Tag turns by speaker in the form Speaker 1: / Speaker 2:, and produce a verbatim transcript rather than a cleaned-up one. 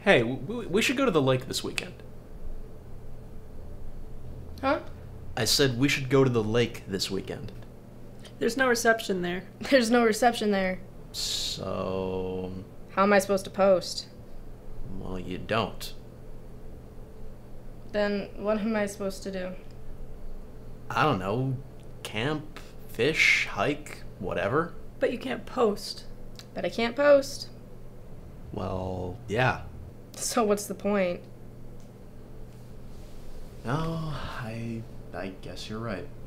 Speaker 1: Hey, we, we should go to the lake this weekend.
Speaker 2: Huh?
Speaker 1: I said we should go to the lake this weekend.
Speaker 3: There's no reception there.
Speaker 2: There's no reception there.
Speaker 1: So...
Speaker 2: How am I supposed to post?
Speaker 1: Well, you don't.
Speaker 2: Then what am I supposed to do?
Speaker 1: I don't know. Camp, fish, hike, whatever.
Speaker 3: But you can't post.
Speaker 2: But I can't post.
Speaker 1: Well, yeah.
Speaker 2: So what's the point?
Speaker 1: No, I... I guess you're right.